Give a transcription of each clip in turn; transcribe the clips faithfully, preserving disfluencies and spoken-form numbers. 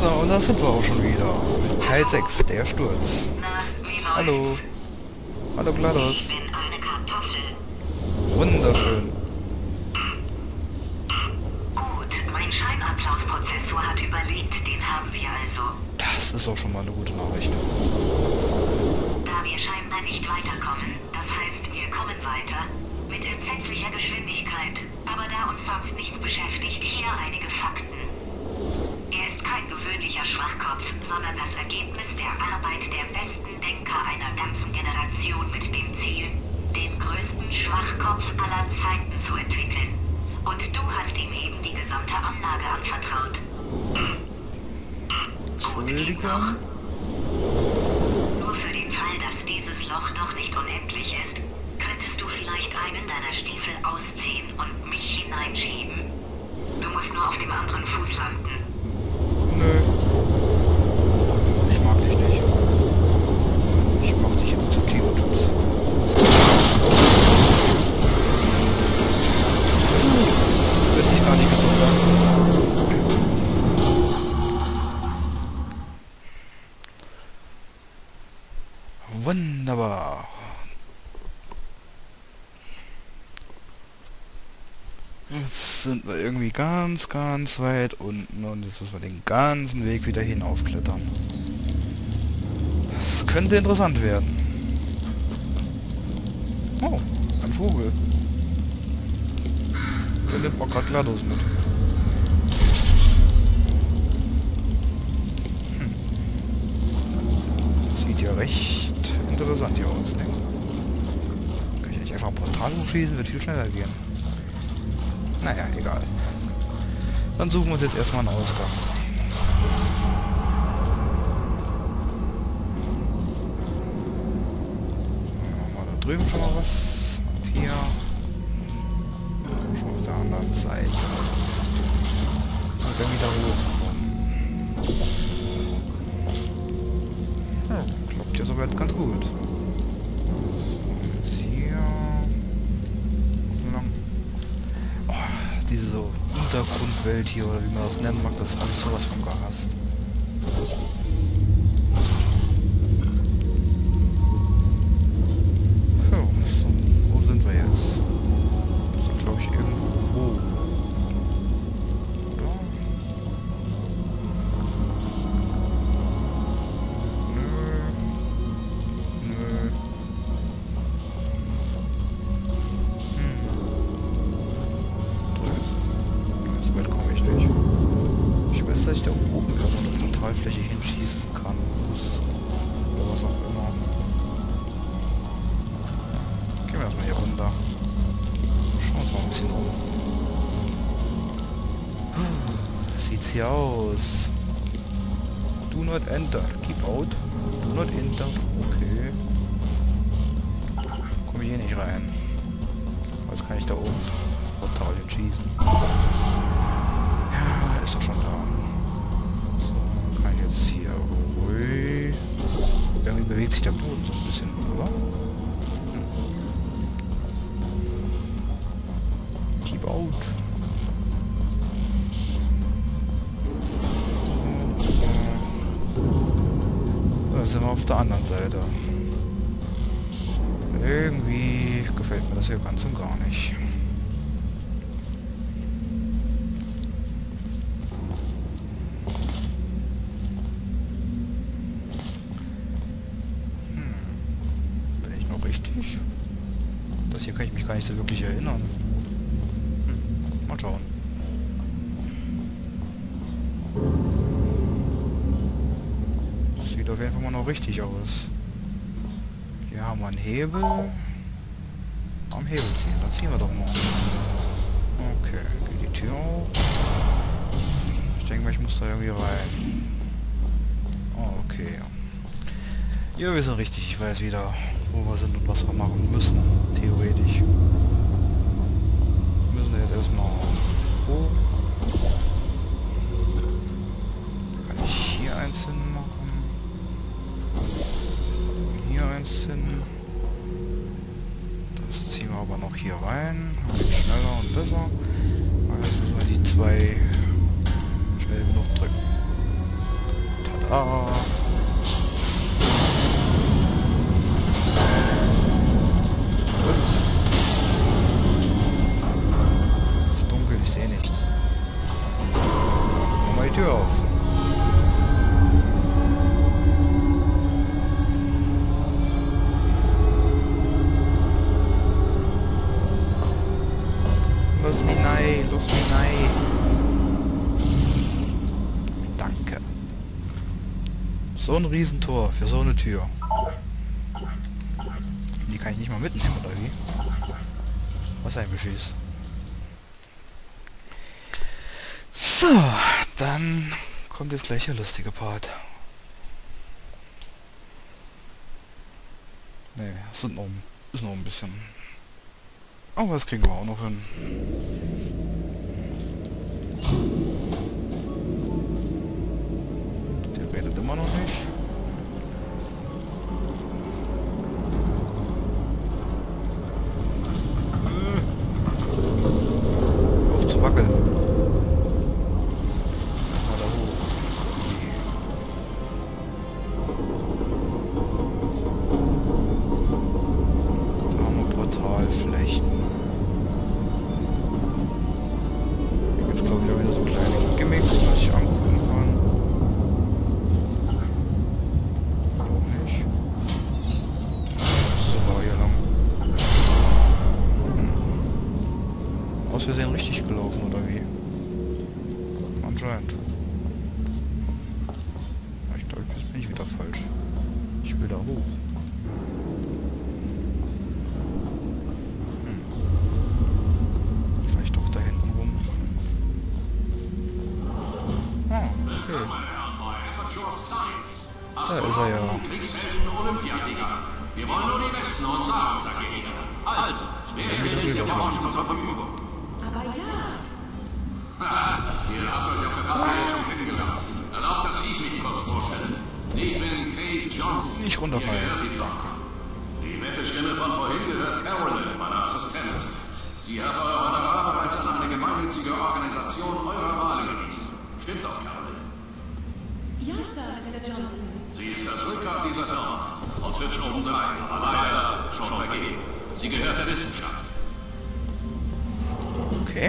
So, und da sind wir auch schon wieder. Mit Teil sechs, der Sturz. Hallo. Hallo GLaDOS. Ich bin eine Kartoffel. Wunderschön. Gut, mein Scheinapplausprozessor hat überlebt, den haben wir also. Das ist auch schon mal eine gute Nachricht. Da wir scheinbar nicht weiterkommen, das heißt, wir kommen weiter, mit entsetzlicher Geschwindigkeit, aber da uns sonst nichts beschäftigt, hier einige Fakten. Er ist kein gewöhnlicher Schwachkopf, sondern das Ergebnis der Arbeit der besten Denker einer ganzen Generation mit dem Ziel, den größten Schwachkopf aller Zeiten zu entwickeln. Und du hast ihm eben die gesamte Anlage anvertraut. Entschuldigung? Nur für den Fall, dass dieses Loch doch nicht unendlich ist, könntest du vielleicht einen deiner Stiefel ausziehen und mich hineinschieben. Du musst nur auf dem anderen Fuß landen. Nö. Ich mag dich nicht. Ich mach dich jetzt zu Chibo-Chips. Hört sich gar nicht gesund an. Wunderbar. Jetzt sind wir irgendwie ganz, ganz weit unten und jetzt müssen wir den ganzen Weg wieder hinaufklettern. Das könnte interessant werden. Oh, ein Vogel. Der nimmt mal gerade GLaDOS mit. Hm. Sieht ja recht interessant hier aus, ne? Kann ich nicht einfach ein Portal hochschießen? Wird viel schneller gehen. Naja, egal. Dann suchen wir uns jetzt erstmal einen Ausgang. Machen wir da drüben schon mal was. Und hier. Schon auf der anderen Seite. Und dann wieder hochkommen. Ja, klappt ja soweit ganz gut. So, jetzt hier. Lang. Diese so Untergrundwelt hier, oder wie man das nennen mag, das habe ich sowas von gehasst. So, so, wo sind wir jetzt? Das ist, glaube ich, irgendwo hoch. Oder? Nö. Nö. Dass ich da oben irgendwo eine Portalfläche hinschießen kann, muss, oder was auch immer. Gehen wir erstmal hier runter. Schauen wir uns mal ein bisschen um. Sieht's hier aus. Do not enter. Keep out. Do not enter. Okay. Komme ich hier nicht rein. Jetzt kann ich da oben Portal hinschießen. Ja, ist doch schon da. Jetzt hier ruhig. Irgendwie bewegt sich der Boden so ein bisschen, oder? Hm. Keep out. So. Dann sind wir auf der anderen Seite. Irgendwie gefällt mir das hier ganz und gar nicht. Das hier kann ich mich gar nicht so wirklich erinnern. Hm, mal schauen. Das sieht auf jeden Fall mal noch richtig aus. Hier haben wir einen Hebel. Am Hebel ziehen, dann ziehen wir doch mal. Okay, geht die Tür auf. Ich denke mal, ich muss da irgendwie rein. Oh, okay. Ja, wir sind richtig. Ich weiß wieder, wo wir sind und was wir machen müssen, theoretisch. Wir müssen jetzt erstmal hoch. Kann ich hier eins hin machen? Hier eins hin. Das ziehen wir aber noch hier rein. Geht schneller und besser. Aber jetzt müssen wir die zwei schnell genug drücken. Ah. Ups. Es ist dunkel, ich sehe nichts. Mach mal die Tür auf. Los mich nein, los mich nein. Danke. So ein Riesentor für so eine Tür. Die kann ich nicht mal mitnehmen, oder wie? Was ein Beschiss. So, dann kommt jetzt gleich der lustige Part. Ne, es sind noch, ist noch ein bisschen. Aber das kriegen wir auch noch hin. Der redet immer noch nicht. Auf zu wackeln. Mal da hoch. Nee. Da haben wir Portalflächen. Hier gibt es glaube ich auch wieder so kleine Gimmicks, die man sich angucken kann. Warum nicht? Das ist sogar hier lang. Hm. Aus Versehen richtig gelaufen, oder wie? Anscheinend. Ich glaube, jetzt bin ich wieder falsch. Ich will da hoch. Hm. Vielleicht doch da hinten rum. Ah, okay. Da ist er ja. Wir wollen nur die Besten und da unser Gegner. Also, wer steht sich der Forschung zur Verfügung? Aber ja. Ihr habt euch auf der Partie schon kennengelernt. Erlaubt, dass ich mich kurz vorstelle. Ich bin Kate Johnson. Nicht runterfallen. Ihr hört die Glocke. Die nette Stimme von vorhin gehört Carolyn, meine Assistentin. Sie hat euer Honorar bereits an eine gemeinnützige Organisation eurer Wahl überwiesen. Stimmt doch, Carolyn? Ja, Sir, Mister Johnson. Sie ist das Rückgrat dieser Firma und wird schon obendrein, aber leider schon vergeben. Sie gehört der Wissenschaft. Okay.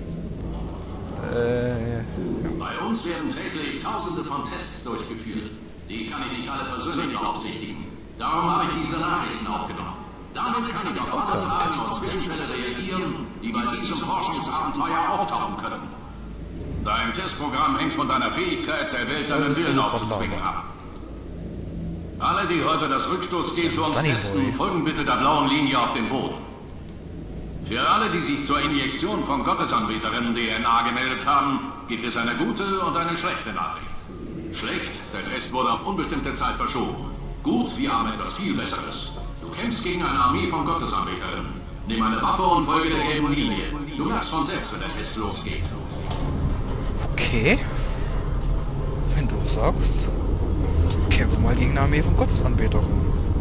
Äh, ja. Bei uns werden täglich tausende von Tests durchgeführt. Die kann ich nicht alle persönlich beaufsichtigen. Darum habe ich diese Nachrichten aufgenommen. Damit kann ich auf alle Fragen und Zwischenfälle reagieren, die bei diesem Forschungsabenteuer auftauchen könnten. Dein Testprogramm hängt von deiner Fähigkeit, der Welt deinen Willen aufzuzwingen ab. Alle, die heute das Rückstoßgehturm testen, folgen bitte der blauen Linie auf dem Boden. Für alle, die sich zur Injektion von Gottesanbeterinnen D N A gemeldet haben, gibt es eine gute und eine schlechte Nachricht. Schlecht, der Test wurde auf unbestimmte Zeit verschoben. Gut, wir haben etwas viel Besseres. Du kämpfst gegen eine Armee von Gottesanbeterinnen. Nimm eine Waffe und folge der gelben Linie. Du lachst von selbst, wenn der Test losgeht. Okay. Wenn du es sagst. Kämpfen mal gegen eine Armee von Gottesanbeterinnen.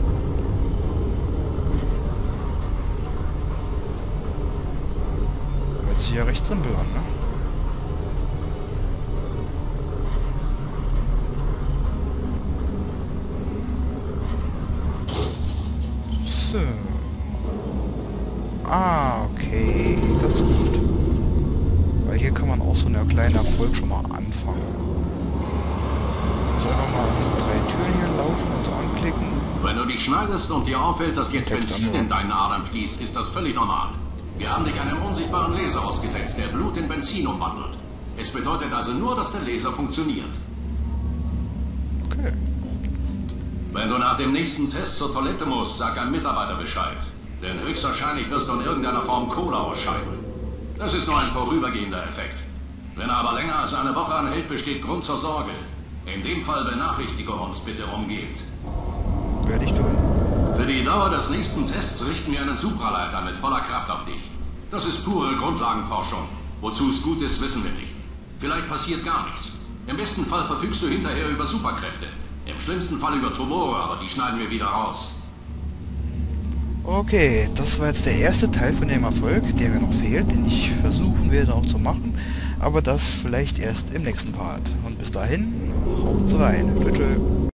Hört sich ja recht simpel an, ne? So. Ah, okay. Das ist gut. Weil hier kann man auch so einen kleinen Erfolg schon mal anfangen. Ich muss einfach mal an diesen drei Türen hier lauschen und so anklicken. Wenn du dich schneidest und dir auffällt, dass jetzt Benzin in deinen Adern fließt, ist das völlig normal. Wir haben dich einem unsichtbaren Laser ausgesetzt, der Blut in Benzin umwandelt. Es bedeutet also nur, dass der Laser funktioniert. Okay. Wenn du nach dem nächsten Test zur Toilette musst, sag ein Mitarbeiter Bescheid. Denn höchstwahrscheinlich wirst du in irgendeiner Form Kohle ausscheiden. Das ist nur ein vorübergehender Effekt. Wenn er aber länger als eine Woche anhält, besteht Grund zur Sorge. In dem Fall benachrichtige uns bitte umgehend. Werde ich tun. Für die Dauer des nächsten Tests richten wir einen Supraleiter mit voller Kraft auf dich. Das ist pure Grundlagenforschung. Wozu es gut ist, wissen wir nicht. Vielleicht passiert gar nichts. Im besten Fall verfügst du hinterher über Superkräfte. Im schlimmsten Fall über Tumore, aber die schneiden wir wieder raus. Okay, das war jetzt der erste Teil von dem Erfolg, der mir noch fehlt, den ich versuchen werde auch zu machen. Aber das vielleicht erst im nächsten Part. Und bis dahin... Haut's rein. Tschö, tschö.